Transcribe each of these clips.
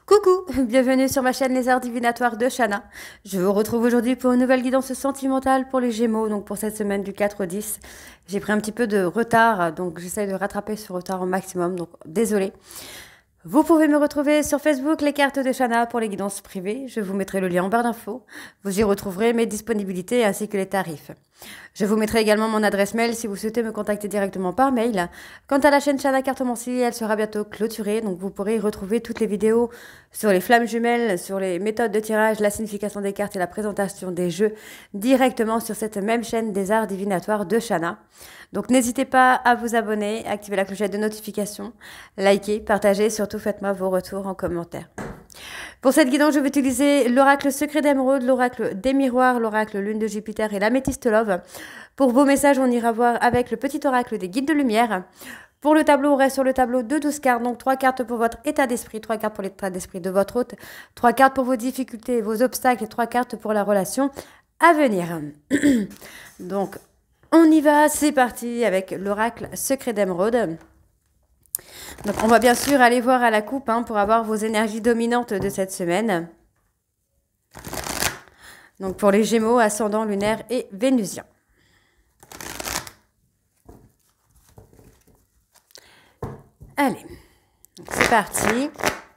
Coucou, bienvenue sur ma chaîne Les Arts Divinatoires de Shana. Je vous retrouve aujourd'hui pour une nouvelle guidance sentimentale pour les Gémeaux, donc pour cette semaine du 4 au 10. J'ai pris un petit peu de retard, donc j'essaie de rattraper ce retard au maximum, donc désolé. Vous pouvez me retrouver sur Facebook, les cartes de Shana pour les guidances privées. Je vous mettrai le lien en barre d'infos. Vous y retrouverez mes disponibilités ainsi que les tarifs. Je vous mettrai également mon adresse mail si vous souhaitez me contacter directement par mail. Quant à la chaîne Shana Cartomancie, elle sera bientôt clôturée, donc vous pourrez y retrouver toutes les vidéos sur les flammes jumelles, sur les méthodes de tirage, la signification des cartes et la présentation des jeux directement sur cette même chaîne des arts divinatoires de Shana. Donc n'hésitez pas à vous abonner, activer la clochette de notification, liker, partager, surtout faites-moi vos retours en commentaire. Pour cette guidance, je vais utiliser l'oracle secret d'émeraude, l'oracle des miroirs, l'oracle lune de Jupiter et l'améthyste love. Pour vos messages, on ira voir avec le petit oracle des guides de lumière. Pour le tableau, on reste sur le tableau de 12 cartes, donc 3 cartes pour votre état d'esprit, 3 cartes pour l'état d'esprit de votre hôte, 3 cartes pour vos difficultés, vos obstacles et 3 cartes pour la relation à venir. Donc, on y va, c'est parti avec l'oracle secret d'émeraude. Donc, on va bien sûr aller voir à la coupe pour avoir vos énergies dominantes de cette semaine. Donc, pour les Gémeaux, ascendant lunaire et vénusien. Allez, c'est parti.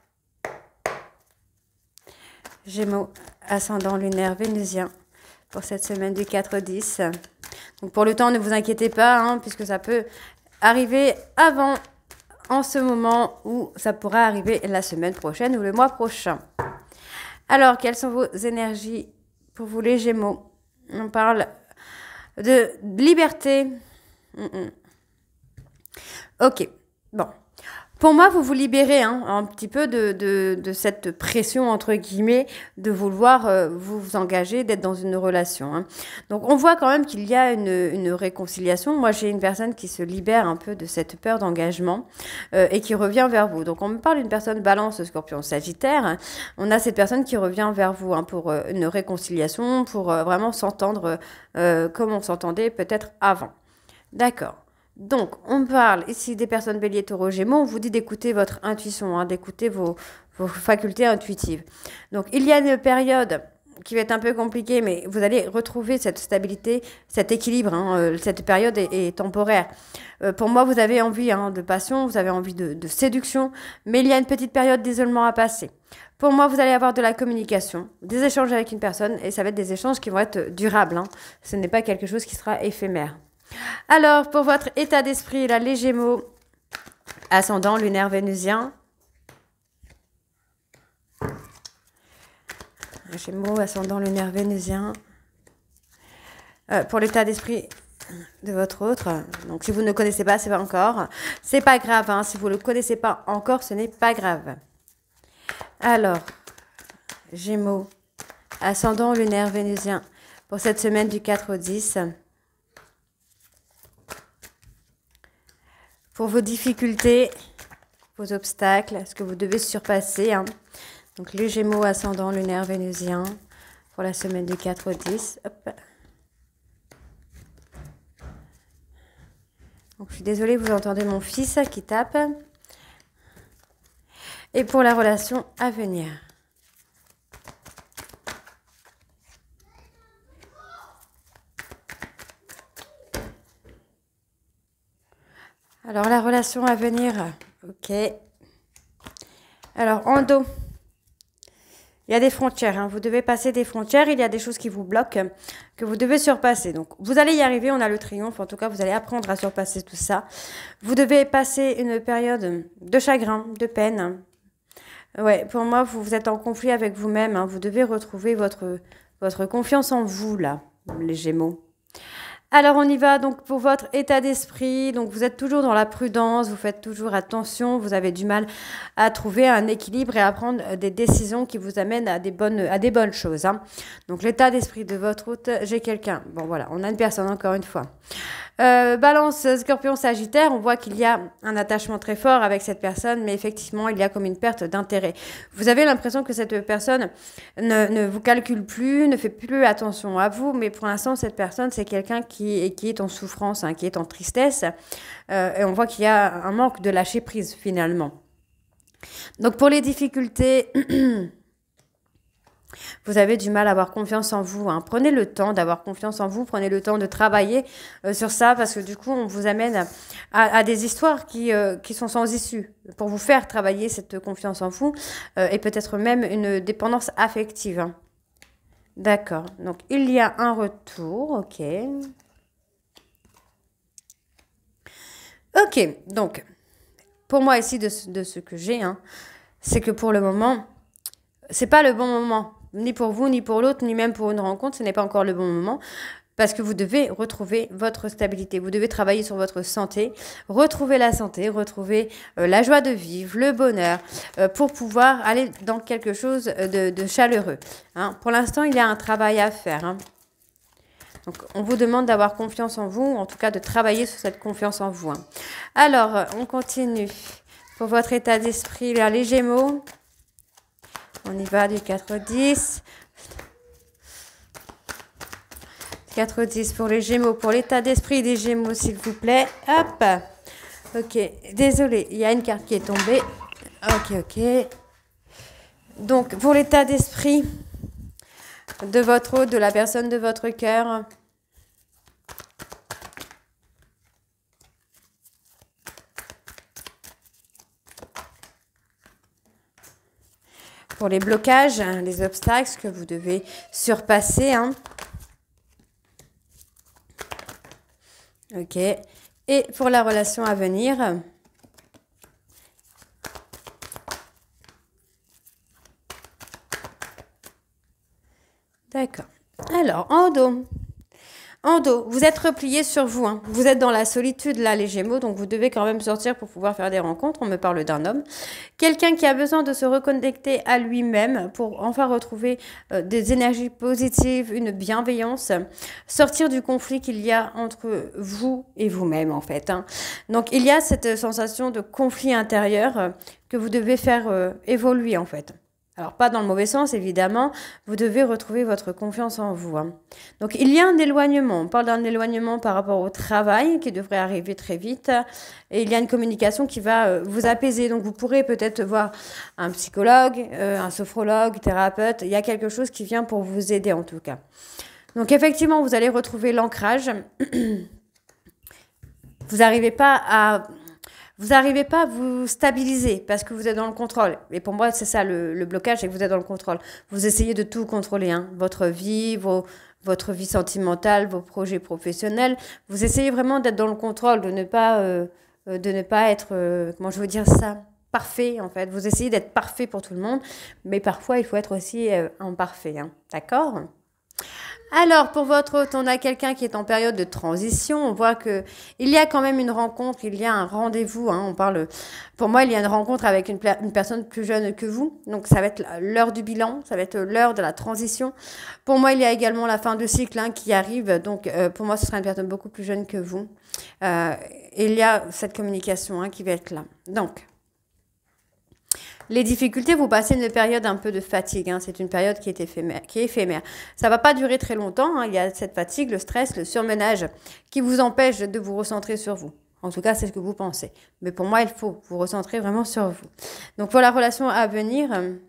Gémeaux, ascendant lunaire, vénusien pour cette semaine du 4-10. Donc, pour le temps, ne vous inquiétez pas, puisque ça peut arriver avant en ce moment ou ça pourra arriver la semaine prochaine ou le mois prochain. Alors, quelles sont vos énergies pour vous les Gémeaux? On parle de liberté. Ok, bon. Pour moi, vous vous libérez un petit peu de cette pression, entre guillemets, de vouloir vous engager, d'être dans une relation. Donc, on voit quand même qu'il y a une réconciliation. Moi, j'ai une personne qui se libère un peu de cette peur d'engagement et qui revient vers vous. Donc, on me parle d'une personne balance, scorpion, sagittaire. On a cette personne qui revient vers vous pour une réconciliation, pour vraiment s'entendre comme on s'entendait peut-être avant. D'accord. Donc, on parle ici des personnes bélier, taureau, gémeaux. On vous dit d'écouter votre intuition, d'écouter vos facultés intuitives. Donc, il y a une période qui va être un peu compliquée, mais vous allez retrouver cette stabilité, cet équilibre. Cette période est temporaire. Pour moi, vous avez envie de passion, vous avez envie de séduction, mais il y a une petite période d'isolement à passer. Pour moi, vous allez avoir de la communication, des échanges avec une personne, et ça va être des échanges qui vont être durables. Ce n'est pas quelque chose qui sera éphémère. Alors, pour votre état d'esprit, là, les Gémeaux, ascendant lunaire vénusien. Gémeaux, ascendant lunaire vénusien. Pour l'état d'esprit de votre autre, donc si vous ne connaissez pas, c'est pas encore. C'est pas grave, si vous ne le connaissez pas encore, ce n'est pas grave. Alors, Gémeaux, ascendant lunaire vénusien, pour cette semaine du 4 au 10. Pour vos difficultés, vos obstacles, ce que vous devez surpasser. Donc, les Gémeaux, ascendant lunaire vénusien, pour la semaine du 4 au 10. Hop. Donc, je suis désolée, vous entendez mon fils qui tape. Et pour la relation à venir. Alors, la relation à venir, ok. Alors, en dos, il y a des frontières. Vous devez passer des frontières. Il y a des choses qui vous bloquent, que vous devez surpasser. Donc, vous allez y arriver. On a le triomphe. En tout cas, vous allez apprendre à surpasser tout ça. Vous devez passer une période de chagrin, de peine. Ouais, pour moi, vous êtes en conflit avec vous-même. Vous devez retrouver votre confiance en vous, là, les Gémeaux. Alors, on y va donc pour votre état d'esprit. Donc, vous êtes toujours dans la prudence, vous faites toujours attention, vous avez du mal à trouver un équilibre et à prendre des décisions qui vous amènent à des bonnes choses. Donc, l'état d'esprit de votre hôte, j'ai quelqu'un. Bon, voilà, on a une personne, encore une fois. Balance, scorpion, sagittaire, on voit qu'il y a un attachement très fort avec cette personne, mais effectivement, il y a comme une perte d'intérêt. Vous avez l'impression que cette personne ne vous calcule plus, ne fait plus attention à vous, mais pour l'instant, cette personne, c'est quelqu'un qui est en souffrance, qui est en tristesse, et on voit qu'il y a un manque de lâcher prise, finalement. Donc pour les difficultés, vous avez du mal à avoir confiance en vous, hein. Prenez le temps d'avoir confiance en vous, prenez le temps de travailler sur ça, parce que du coup, on vous amène à des histoires qui sont sans issue, pour vous faire travailler cette confiance en vous, et peut-être même une dépendance affective, hein. D'accord, donc il y a un retour, ok. Ok, donc, pour moi ici, de ce que j'ai, hein, c'est que pour le moment, c'est pas le bon moment, ni pour vous, ni pour l'autre, ni même pour une rencontre, ce n'est pas encore le bon moment, parce que vous devez retrouver votre stabilité, vous devez travailler sur votre santé, retrouver la santé, retrouver la joie de vivre, le bonheur, pour pouvoir aller dans quelque chose de chaleureux, hein. Pour l'instant, il y a un travail à faire, hein. Donc, on vous demande d'avoir confiance en vous, en tout cas de travailler sur cette confiance en vous, hein. Alors, on continue. Pour votre état d'esprit, là, les Gémeaux, on y va du 4-10. 4-10 pour les Gémeaux, pour l'état d'esprit des Gémeaux, s'il vous plaît. Hop. Ok, désolé, il y a une carte qui est tombée. Ok, ok. Donc, pour l'état d'esprit de votre hôte, de la personne de votre cœur. Pour les blocages, hein, les obstacles que vous devez surpasser, hein. Ok. Et pour la relation à venir. D'accord. Alors, en dos. En dos, vous êtes replié sur vous, hein. Vous êtes dans la solitude, là, les Gémeaux, donc vous devez quand même sortir pour pouvoir faire des rencontres. On me parle d'un homme. Quelqu'un qui a besoin de se reconnecter à lui-même pour enfin retrouver des énergies positives, une bienveillance, sortir du conflit qu'il y a entre vous et vous-même, en fait, hein. Donc, il y a cette sensation de conflit intérieur que vous devez faire évoluer, en fait. Alors, pas dans le mauvais sens, évidemment, vous devez retrouver votre confiance en vous, hein. Donc, il y a un éloignement. On parle d'un éloignement par rapport au travail qui devrait arriver très vite. Et il y a une communication qui va vous apaiser. Donc, vous pourrez peut-être voir un psychologue, un sophrologue, thérapeute. Il y a quelque chose qui vient pour vous aider, en tout cas. Donc, effectivement, vous allez retrouver l'ancrage. Vous n'arrivez pas à vous stabiliser parce que vous êtes dans le contrôle. Et pour moi, c'est ça le blocage, c'est que vous êtes dans le contrôle. Vous essayez de tout contrôler, hein. Votre vie, votre vie sentimentale, vos projets professionnels. Vous essayez vraiment d'être dans le contrôle, de ne pas être, comment je veux dire ça, parfait en fait. Vous essayez d'être parfait pour tout le monde, mais parfois il faut être aussi imparfait, hein. D'accord ? Alors, pour votre hôte, on a quelqu'un qui est en période de transition. On voit que il y a quand même une rencontre, il y a un rendez-vous, hein. Pour moi, il y a une rencontre avec une personne plus jeune que vous. Donc, ça va être l'heure du bilan, ça va être l'heure de la transition. Pour moi, il y a également la fin de cycle, hein, qui arrive. Donc, pour moi, ce sera une personne beaucoup plus jeune que vous. Il y a cette communication, hein, qui va être là. Donc, les difficultés, vous passez une période un peu de fatigue, hein. C'est une période qui est éphémère. Ça va pas durer très longtemps, hein. Il y a cette fatigue, le stress, le surmenage qui vous empêche de vous recentrer sur vous. En tout cas, c'est ce que vous pensez. Mais pour moi, il faut vous recentrer vraiment sur vous. Donc, pour la relation à venir,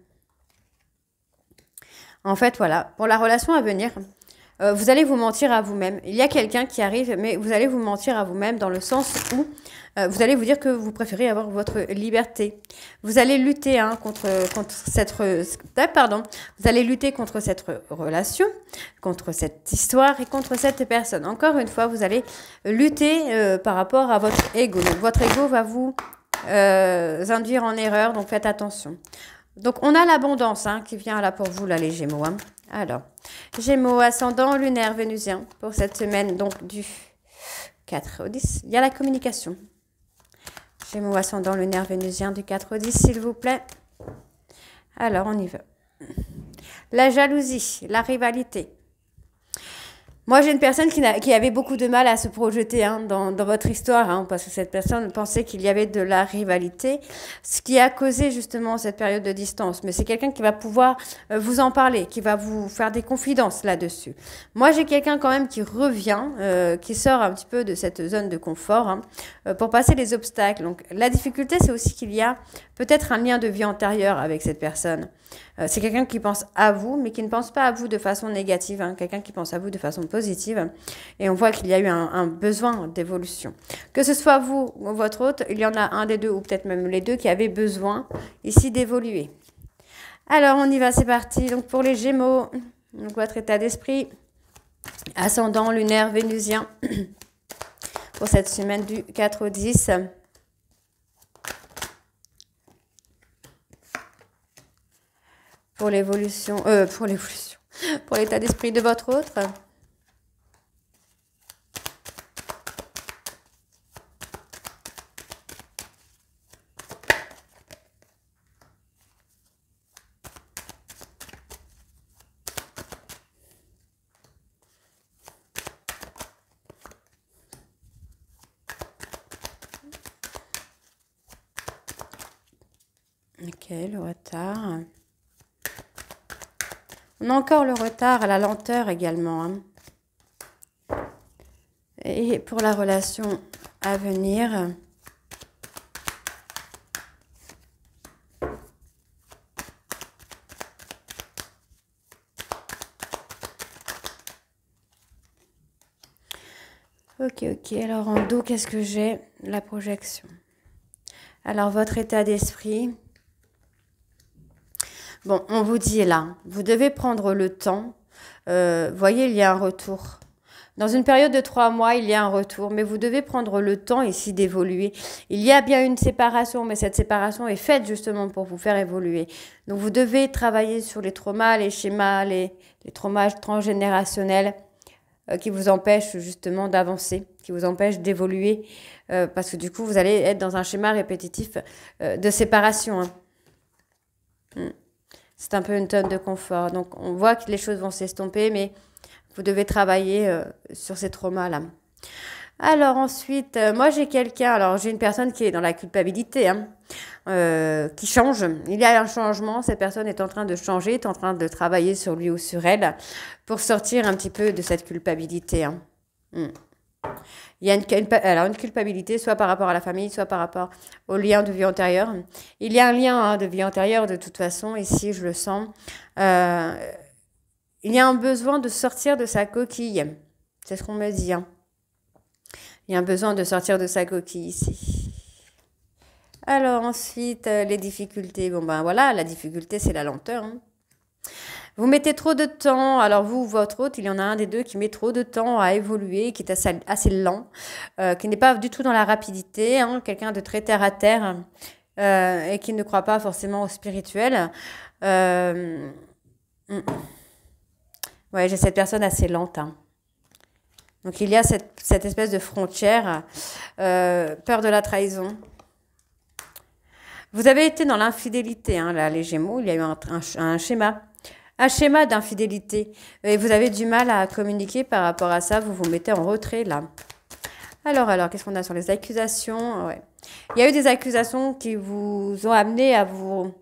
en fait, voilà, pour la relation à venir, vous allez vous mentir à vous-même. Il y a quelqu'un qui arrive, mais vous allez vous mentir à vous-même dans le sens où vous allez vous dire que vous préférez avoir votre liberté. Vous allez lutter, hein, contre cette vous allez lutter contre cette relation, contre cette histoire et contre cette personne. Encore une fois, vous allez lutter par rapport à votre ego. Donc, votre ego va vous induire en erreur, donc faites attention. Donc, on a l'abondance, hein, qui vient là pour vous, là, les Gémeaux, hein. Alors, Gémeaux, ascendant, lunaire, vénusien, pour cette semaine, donc du 4 au 10. Il y a la communication. Gémeaux, ascendant, lunaire, vénusien, du 4 au 10, s'il vous plaît. Alors, on y va. La jalousie, la rivalité. Moi, j'ai une personne qui avait beaucoup de mal à se projeter, hein, dans votre histoire, hein, parce que cette personne pensait qu'il y avait de la rivalité, ce qui a causé justement cette période de distance. Mais c'est quelqu'un qui va pouvoir vous en parler, qui va vous faire des confidences là-dessus. Moi, j'ai quelqu'un quand même qui revient, qui sort un petit peu de cette zone de confort, hein, pour passer les obstacles. Donc, la difficulté, c'est aussi qu'il y a peut-être un lien de vie antérieure avec cette personne. C'est quelqu'un qui pense à vous, mais qui ne pense pas à vous de façon négative, hein, quelqu'un qui pense à vous de façon positive. Et on voit qu'il y a eu un besoin d'évolution. Que ce soit vous ou votre hôte, il y en a un des deux, ou peut-être même les deux, qui avaient besoin ici d'évoluer. Alors, on y va, c'est parti. Donc, pour les Gémeaux, donc votre état d'esprit, ascendant lunaire vénusien, pour cette semaine du 4 au 10. Pour l'évolution, pour l'état d'esprit de votre autre. Ok, le retard. On a encore le retard à la lenteur également. Hein. Et pour la relation à venir, ok, alors en dos, qu'est-ce que j'ai? La projection. Alors, votre état d'esprit. Bon, on vous dit là, vous devez prendre le temps. Voyez, il y a un retour. Dans une période de 3 mois, il y a un retour, mais vous devez prendre le temps ici d'évoluer. Il y a bien une séparation, mais cette séparation est faite justement pour vous faire évoluer. Donc, vous devez travailler sur les traumas, les schémas, les traumas transgénérationnels qui vous empêchent justement d'avancer, qui vous empêchent d'évoluer, parce que du coup, vous allez être dans un schéma répétitif de séparation. Hein. C'est un peu une tonne de confort. Donc, on voit que les choses vont s'estomper, mais vous devez travailler sur ces traumas-là. Alors ensuite, moi j'ai quelqu'un, alors j'ai une personne qui est dans la culpabilité, hein, qui change. Il y a un changement, cette personne est en train de changer, est en train de travailler sur lui ou sur elle pour sortir un petit peu de cette culpabilité. Hein. Il y a une culpabilité, soit par rapport à la famille, soit par rapport au lien de vie antérieure. Il y a un lien de vie antérieure, de toute façon, ici, je le sens. Il y a un besoin de sortir de sa coquille. C'est ce qu'on me dit. Hein. Il y a un besoin de sortir de sa coquille ici. Alors ensuite, les difficultés. Bon ben voilà, la difficulté, c'est la lenteur. Hein. Vous mettez trop de temps, alors vous, votre hôte, il y en a un des deux qui met trop de temps à évoluer, qui est assez lent, qui n'est pas du tout dans la rapidité, hein, quelqu'un de très terre à terre et qui ne croit pas forcément au spirituel. Ouais, j'ai cette personne assez lente. Hein. Donc il y a cette espèce de frontière, peur de la trahison. Vous avez été dans l'infidélité, hein, là, les Gémeaux, il y a eu un schéma. Un schéma d'infidélité. Et vous avez du mal à communiquer par rapport à ça. Vous vous mettez en retrait, là. Alors, qu'est-ce qu'on a sur les accusations? Ouais. Il y a eu des accusations qui vous ont amené à vous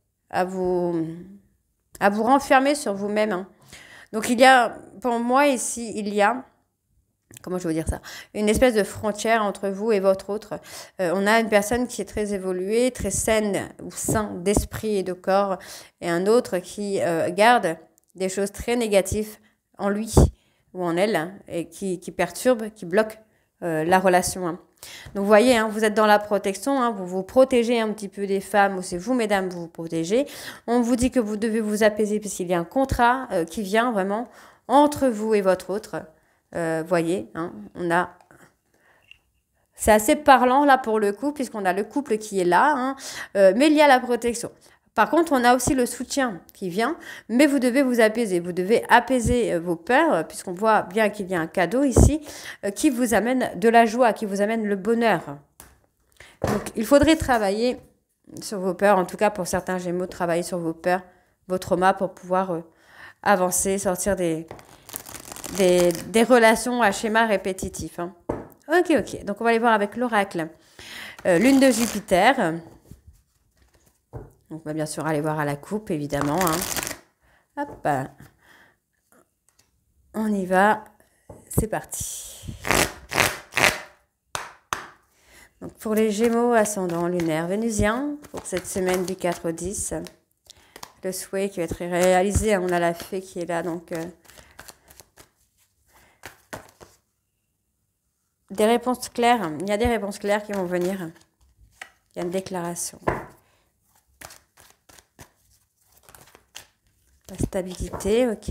renfermer sur vous-même. Hein. Donc, il y a, pour moi, ici, il y a... Comment je veux dire ça? Une espèce de frontière entre vous et votre autre. On a une personne qui est très évoluée, très saine ou sain d'esprit et de corps, et un autre qui garde des choses très négatives en lui ou en elle, hein, et qui perturbe, qui bloque la relation. Hein. Donc vous voyez, hein, vous êtes dans la protection, hein, vous vous protégez un petit peu des femmes, ou c'est vous, mesdames, vous vous protégez. On vous dit que vous devez vous apaiser puisqu'il y a un contrat qui vient vraiment entre vous et votre autre. Voyez, hein, on a... C'est assez parlant là pour le coup, puisqu'on a le couple qui est là, hein, mais il y a la protection. Par contre, on a aussi le soutien qui vient, mais vous devez vous apaiser. Vous devez apaiser vos peurs, puisqu'on voit bien qu'il y a un cadeau ici qui vous amène de la joie, qui vous amène le bonheur. Donc, il faudrait travailler sur vos peurs, en tout cas pour certains Gémeaux, travailler sur vos peurs, vos traumas pour pouvoir avancer, sortir des relations à schéma répétitif. Hein. Ok. Donc, on va aller voir avec l'oracle. Lune de Jupiter. Donc, on va bien sûr aller voir à la coupe, évidemment. Hein. Hop. On y va. C'est parti. Donc pour les Gémeaux, ascendant lunaire vénusien, pour cette semaine du 4 au 10, le souhait qui va être réalisé, on a la fée qui est là, donc des réponses claires, il y a des réponses claires qui vont venir, il y a une déclaration. La stabilité, ok.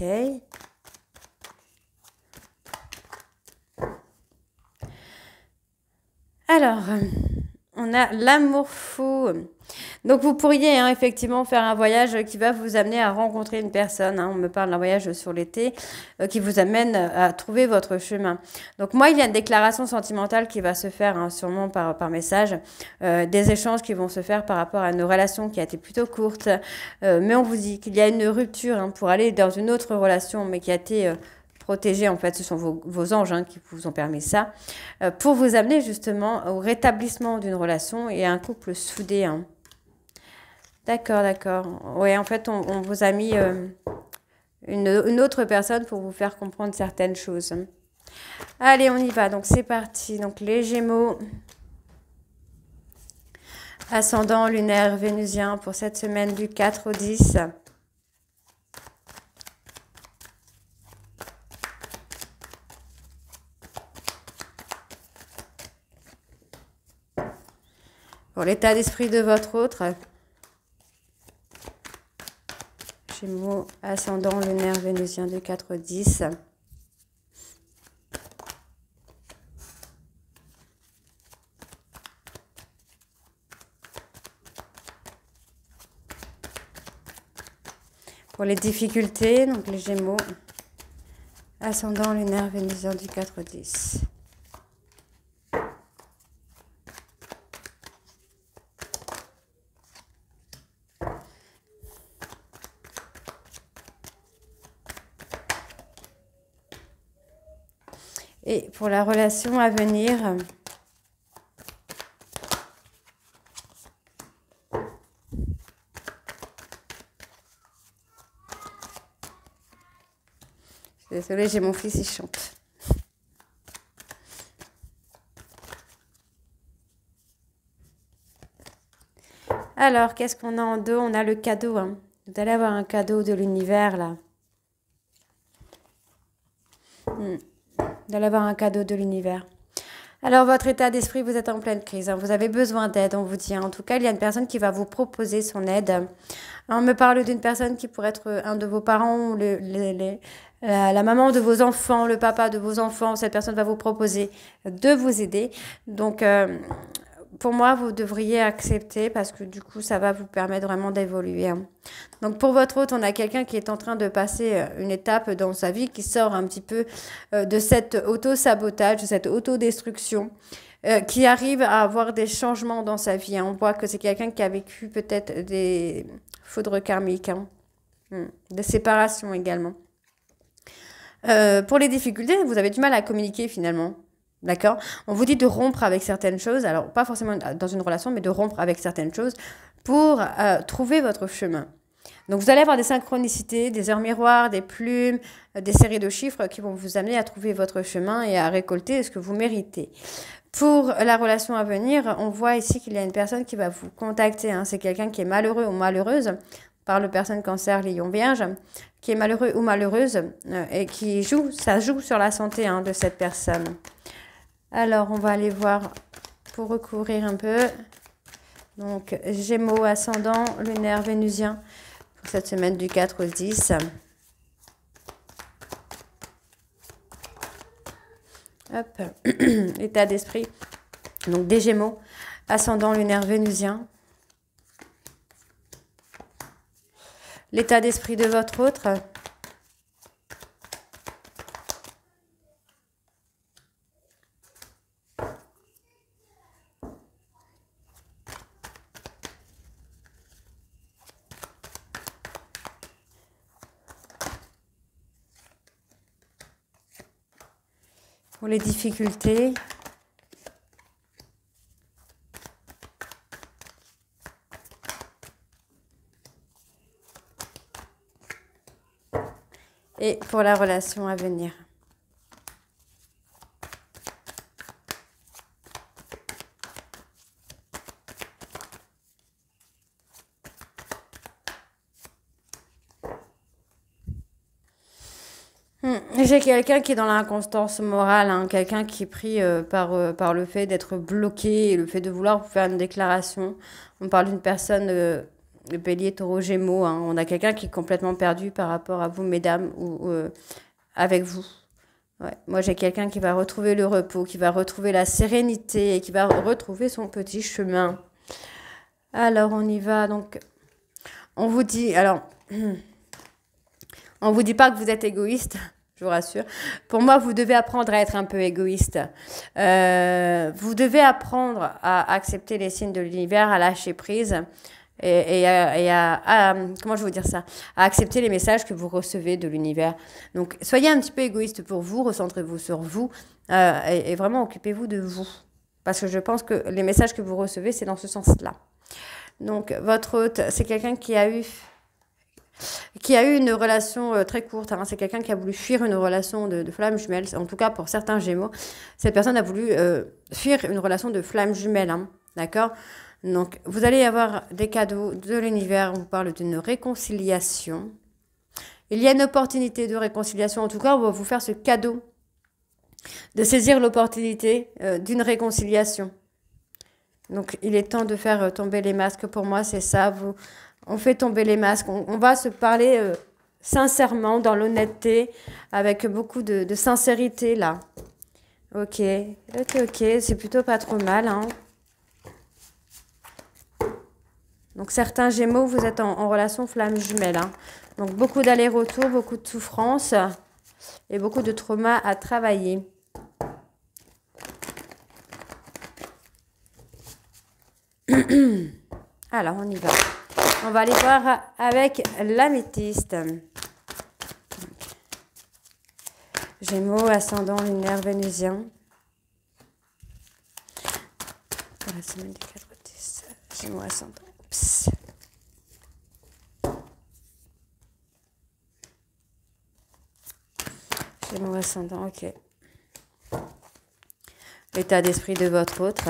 Alors, on a l'amour fou. Donc, vous pourriez effectivement faire un voyage qui va vous amener à rencontrer une personne. On me parle d'un voyage sur l'été qui vous amène à trouver votre chemin. Donc, moi, il y a une déclaration sentimentale qui va se faire sûrement par message. Des échanges qui vont se faire par rapport à une relation qui a été plutôt courte. Mais on vous dit qu'il y a une rupture pour aller dans une autre relation, mais qui a été... protégés, en fait, ce sont vos anges qui vous ont permis ça, pour vous amener justement au rétablissement d'une relation et à un couple soudé. D'accord, d'accord. Oui, en fait, on vous a mis une autre personne pour vous faire comprendre certaines choses. Allez, on y va. Donc, c'est parti. Donc, les Gémeaux, ascendant lunaire vénusien pour cette semaine du 4 au 10. Pour l'état d'esprit de votre autre, Gémeaux, ascendant lunaire vénusien du 4 au 10. Pour les difficultés, donc les Gémeaux, ascendant lunaire vénusien du 4 au 10. Et pour la relation à venir, désolée, j'ai mon fils, il chante. Alors, qu'est-ce qu'on a en dos? On a le cadeau. Vous allez avoir un cadeau de l'univers, là. Vous allez avoir un cadeau de l'univers. Alors, votre état d'esprit, vous êtes en pleine crise. Vous avez besoin d'aide, on vous dit. En tout cas, il y a une personne qui va vous proposer son aide. On me parle d'une personne qui pourrait être un de vos parents, la maman de vos enfants, le papa de vos enfants. Cette personne va vous proposer de vous aider. Donc, pour moi, vous devriez accepter parce que du coup, ça va vous permettre vraiment d'évoluer. Donc, pour votre hôte, on a quelqu'un qui est en train de passer une étape dans sa vie qui sort un petit peu de cet auto-sabotage, de cette autodestruction, qui arrive à avoir des changements dans sa vie. On voit que c'est quelqu'un qui a vécu peut-être des foudres karmiques, des séparations également. Pour les difficultés, vous avez du mal à communiquer finalement. D'accord? On vous dit de rompre avec certaines choses, alors pas forcément dans une relation, mais de rompre avec certaines choses pour trouver votre chemin. Donc vous allez avoir des synchronicités, des heures miroirs, des plumes, des séries de chiffres qui vont vous amener à trouver votre chemin et à récolter ce que vous méritez. Pour la relation à venir, on voit ici qu'il y a une personne qui va vous contacter. C'est quelqu'un qui est malheureux ou malheureuse, par le personne cancer, lion, vierge, qui est malheureux ou malheureuse et qui ça joue sur la santé de cette personne. Alors, on va aller voir pour recouvrir un peu. Donc, Gémeaux, ascendant, lunaire, vénusien, pour cette semaine du 4 au 10. Hop, état d'esprit. Donc, des Gémeaux, ascendant, lunaire, vénusien. L'état d'esprit de votre autre. Pour les difficultés. Et pour la relation à venir. J'ai quelqu'un qui est dans l'inconstance morale, hein, quelqu'un qui est pris par le fait d'être bloqué et le fait de vouloir vous faire une déclaration. On parle d'une personne, le bélier, taureau, gémeaux, hein. On a quelqu'un qui est complètement perdu par rapport à vous, mesdames, ou avec vous. Ouais. Moi, j'ai quelqu'un qui va retrouver le repos, qui va retrouver la sérénité et qui va retrouver son petit chemin. Alors, on y va. Donc, on vous dit, alors, on vous dit pas que vous êtes égoïste, je vous rassure. Pour moi, vous devez apprendre à être un peu égoïste. Vous devez apprendre à accepter les signes de l'univers, à lâcher prise et comment je vais vous dire ça, à accepter les messages que vous recevez de l'univers. Donc, soyez un petit peu égoïste pour vous, recentrez-vous sur vous et vraiment occupez-vous de vous. Parce que je pense que les messages que vous recevez, c'est dans ce sens-là. Donc, votre hôte, c'est quelqu'un qui a eu une relation très courte, hein. C'est quelqu'un qui a voulu fuir une relation de flamme jumelle. En tout cas, pour certains Gémeaux, cette personne a voulu fuir une relation de flamme jumelle. Hein. D'accord? Donc, vous allez avoir des cadeaux de l'univers. On vous parle d'une réconciliation. Il y a une opportunité de réconciliation. En tout cas, on va vous faire ce cadeau de saisir l'opportunité d'une réconciliation. Donc, il est temps de faire tomber les masques. Pour moi, c'est ça. On fait tomber les masques. On va se parler sincèrement, dans l'honnêteté, avec beaucoup de sincérité, là. Ok, c'est plutôt pas trop mal, hein. Donc, certains Gémeaux, vous êtes en relation flamme jumelle, hein. Donc, beaucoup d'allers-retours, beaucoup de souffrances et beaucoup de traumas à travailler. Alors, on y va. On va aller voir avec l'améthyste. Gémeaux, ascendant lunaire vénusien. Pour la semaine du 4-10. Gémeaux, ascendant. Psst. Gémeaux, ascendant, ok. L'état d'esprit de votre autre.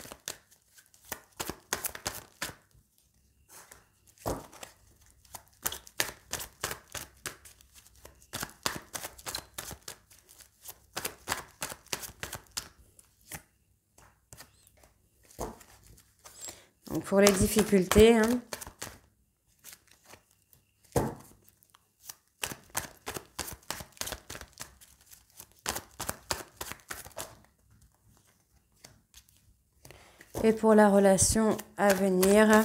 Donc pour les difficultés, hein. Et pour la relation à venir.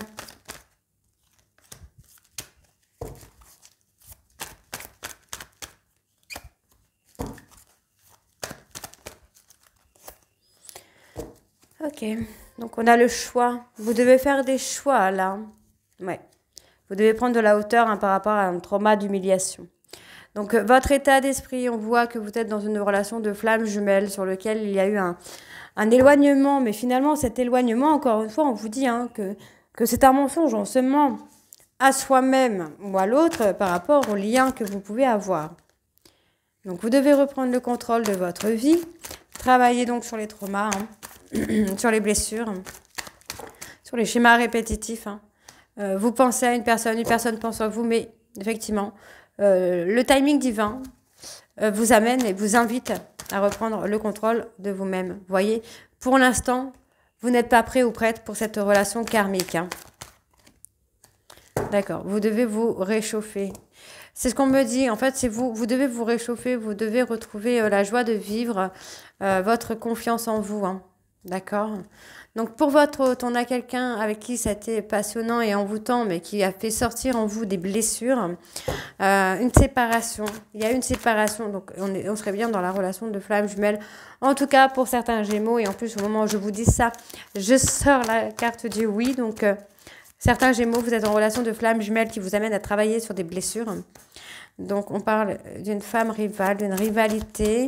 Ok, donc on a le choix. Vous devez faire des choix là. Ouais. Vous devez prendre de la hauteur hein, par rapport à un trauma d'humiliation. Donc votre état d'esprit, on voit que vous êtes dans une relation de flamme jumelle sur lequel il y a eu un éloignement. Mais finalement, cet éloignement, encore une fois, on vous dit hein, que c'est un mensonge. On se ment à soi-même ou à l'autre par rapport aux liens que vous pouvez avoir. Donc vous devez reprendre le contrôle de votre vie. Travailler donc sur les traumas. Hein. Sur les blessures, sur les schémas répétitifs. Hein. Vous pensez à une personne pense à vous, mais effectivement, le timing divin vous amène et vous invite à reprendre le contrôle de vous-même. Vous voyez, pour l'instant, vous n'êtes pas prêt ou prête pour cette relation karmique. Hein. D'accord, vous devez vous réchauffer. C'est ce qu'on me dit, en fait, c'est vous devez vous réchauffer, vous devez retrouver la joie de vivre, votre confiance en vous. Hein. D'accord. Donc pour votre hôte, on a quelqu'un avec qui c'était passionnant et envoûtant, mais qui a fait sortir en vous des blessures. Une séparation. Il y a une séparation, donc on serait bien dans la relation de flamme jumelle. En tout cas, pour certains Gémeaux, et en plus au moment où je vous dis ça, je sors la carte du oui. Donc certains Gémeaux, vous êtes en relation de flamme jumelle qui vous amène à travailler sur des blessures. Donc on parle d'une femme rivale, d'une rivalité.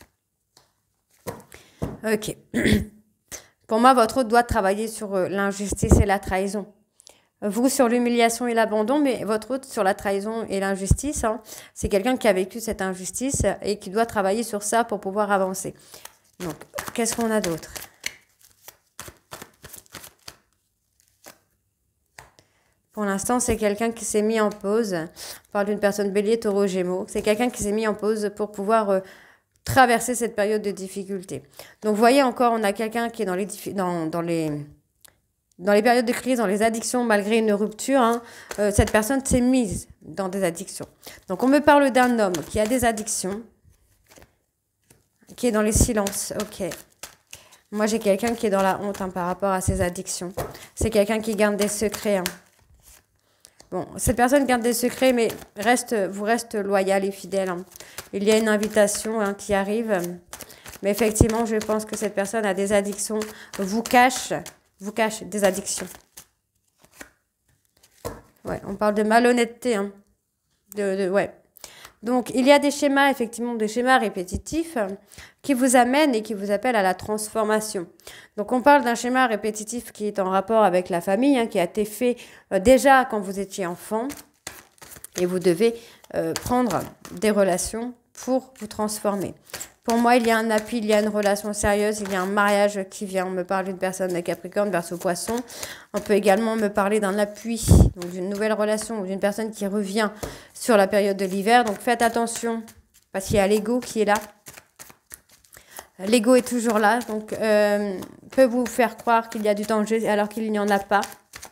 Ok. Pour moi, votre hôte doit travailler sur l'injustice et la trahison. Vous, sur l'humiliation et l'abandon, mais votre hôte sur la trahison et l'injustice, hein, c'est quelqu'un qui a vécu cette injustice et qui doit travailler sur ça pour pouvoir avancer. Donc, qu'est-ce qu'on a d'autre? Pour l'instant, c'est quelqu'un qui s'est mis en pause. On parle d'une personne bélier, taureau, gémeaux. C'est quelqu'un qui s'est mis en pause pour pouvoir traverser cette période de difficulté. Donc, vous voyez encore, on a quelqu'un qui est dans les périodes de crise, dans les addictions, malgré une rupture. Hein, cette personne s'est mise dans des addictions. Donc, on me parle d'un homme qui a des addictions, qui est dans les silences. Ok. Moi, j'ai quelqu'un qui est dans la honte hein, par rapport à ses addictions. C'est quelqu'un qui garde des secrets. Hein. Bon, cette personne garde des secrets, mais vous reste loyal et fidèle. Hein. Il y a une invitation hein, qui arrive. Mais effectivement, je pense que cette personne a des addictions. Vous cache des addictions. Ouais, on parle de malhonnêteté. Hein. Ouais. Donc, il y a des schémas, effectivement, des schémas répétitifs qui vous amènent et qui vous appellent à la transformation. Donc, on parle d'un schéma répétitif qui est en rapport avec la famille, hein, qui a été fait déjà quand vous étiez enfant. Et vous devez prendre des relations pour vous transformer. Pour moi, il y a un appui, il y a une relation sérieuse, il y a un mariage qui vient. On me parle d'une personne de Capricorne, Verseau, Poisson. On peut également me parler d'un appui, donc d'une nouvelle relation ou d'une personne qui revient sur la période de l'hiver. Donc faites attention, parce qu'il y a l'ego qui est là. L'ego est toujours là, donc peut vous faire croire qu'il y a du danger alors qu'il n'y en a pas.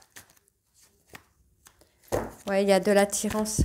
Ouais, il y a de l'attirance.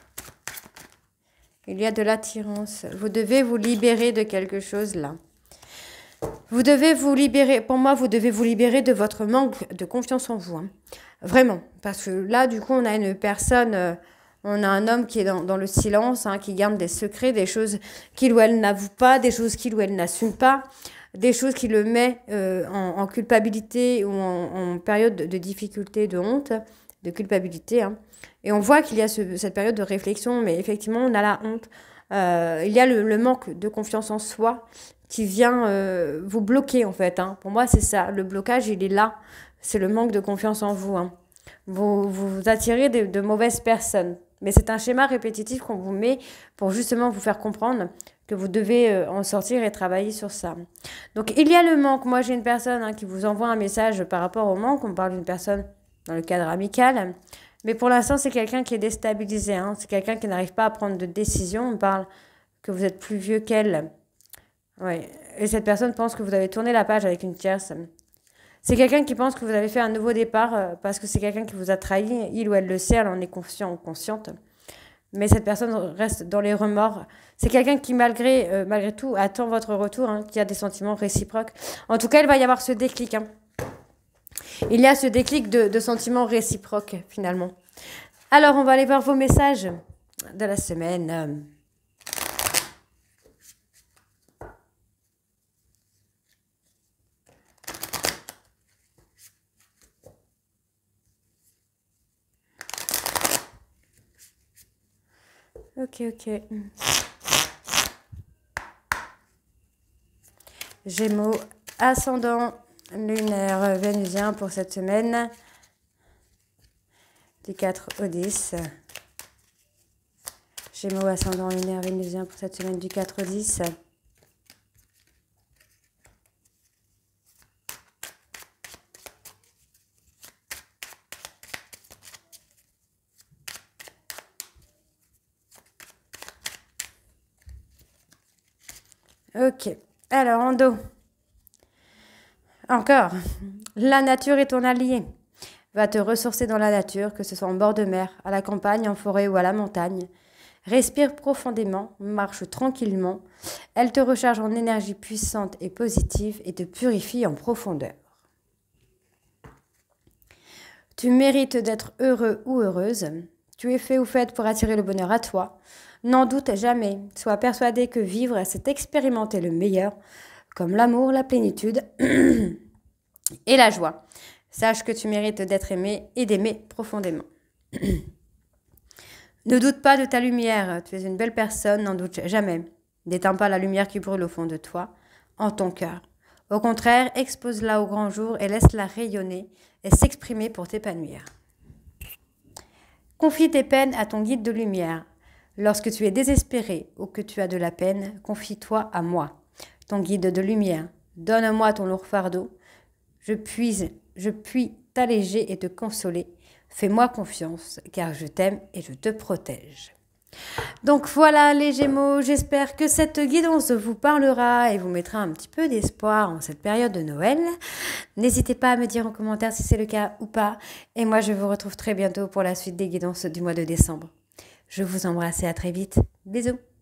Il y a de l'attirance. Vous devez vous libérer de quelque chose là. Vous devez vous libérer, pour moi, vous devez vous libérer de votre manque de confiance en vous. Hein. Vraiment. Parce que là, du coup, on a une personne, on a un homme qui est dans le silence, hein, qui garde des secrets, des choses qu'il ou elle n'avoue pas, des choses qu'il ou elle n'assume pas, des choses qui le met en culpabilité ou en période de difficulté, de honte, de culpabilité. Hein. Et on voit qu'il y a cette période de réflexion, mais effectivement, on a la honte. Il y a le manque de confiance en soi qui vient vous bloquer, en fait. Hein. Pour moi, c'est ça. Le blocage, il est là. C'est le manque de confiance en vous. Hein. Vous attirez de mauvaises personnes. Mais c'est un schéma répétitif qu'on vous met pour justement vous faire comprendre que vous devez en sortir et travailler sur ça. Donc, il y a le manque. Moi, j'ai une personne hein, qui vous envoie un message par rapport au manque. On parle d'une personne dans le cadre amical. Mais pour l'instant, c'est quelqu'un qui est déstabilisé. Hein. C'est quelqu'un qui n'arrive pas à prendre de décision. On parle que vous êtes plus vieux qu'elle. Ouais. Et cette personne pense que vous avez tourné la page avec une tierce. C'est quelqu'un qui pense que vous avez fait un nouveau départ parce que c'est quelqu'un qui vous a trahi. Il ou elle le sait, elle en est conscient ou consciente. Mais cette personne reste dans les remords. C'est quelqu'un qui, malgré tout, attend votre retour, hein, qui a des sentiments réciproques. En tout cas, il va y avoir ce déclic. Hein. Il y a ce déclic de sentiments réciproques, finalement. Alors, on va aller voir vos messages de la semaine. Ok. Gémeaux, ascendant lunaire vénusien pour cette semaine, du 4 au 10. Gémeaux, ascendant lunaire vénusien pour cette semaine, du 4 au 10. Ok, alors en dos. Encore, la nature est ton allié. Va te ressourcer dans la nature, que ce soit en bord de mer, à la campagne, en forêt ou à la montagne. Respire profondément, marche tranquillement. Elle te recharge en énergie puissante et positive et te purifie en profondeur. Tu mérites d'être heureux ou heureuse. Tu es fait ou faite pour attirer le bonheur à toi. N'en doute jamais. Sois persuadé que vivre, c'est expérimenter le meilleur, comme l'amour, la plénitude et la joie. Sache que tu mérites d'être aimé et d'aimer profondément. Ne doute pas de ta lumière. Tu es une belle personne, n'en doute jamais. N'éteins pas la lumière qui brûle au fond de toi, en ton cœur. Au contraire, expose-la au grand jour et laisse-la rayonner et s'exprimer pour t'épanouir. Confie tes peines à ton guide de lumière. Lorsque tu es désespéré ou que tu as de la peine, confie-toi à moi, ton guide de lumière. Donne-moi ton lourd fardeau. Je puis t'alléger et te consoler. Fais-moi confiance, car je t'aime et je te protège. Donc voilà les Gémeaux, j'espère que cette guidance vous parlera et vous mettra un petit peu d'espoir en cette période de Noël. N'hésitez pas à me dire en commentaire si c'est le cas ou pas. Et moi, je vous retrouve très bientôt pour la suite des guidances du mois de décembre. Je vous embrasse et à très vite. Bisous.